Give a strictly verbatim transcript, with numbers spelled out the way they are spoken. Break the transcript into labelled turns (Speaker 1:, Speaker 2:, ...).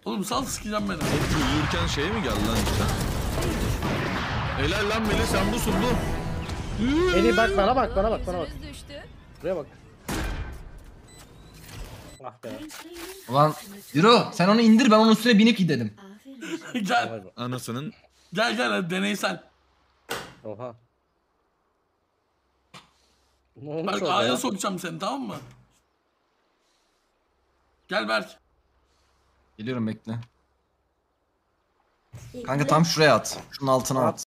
Speaker 1: Oğlum sal sikeceğim beni.
Speaker 2: Oğlum uyurken şey mi geldi lan işte? Helal lan Melih, sen busun bu.
Speaker 3: Melih bak bana bak bana bak bana bak.
Speaker 4: Yüzünüz düştü.
Speaker 3: Buraya bak. Ah be.
Speaker 5: Ulan Diro sen onu indir ben onun üstüne binip gidelim.
Speaker 1: Gel.
Speaker 2: Anasının.
Speaker 1: Gel gel hadi deneysel.
Speaker 3: Oha. Ne olmuş
Speaker 1: Berk
Speaker 3: orada
Speaker 1: A'ya
Speaker 3: ya?
Speaker 1: sokacağım seni, tamam mı? Gel Berk.
Speaker 5: Geliyorum bekle. Kanka tam şuraya at. Şunun altına at.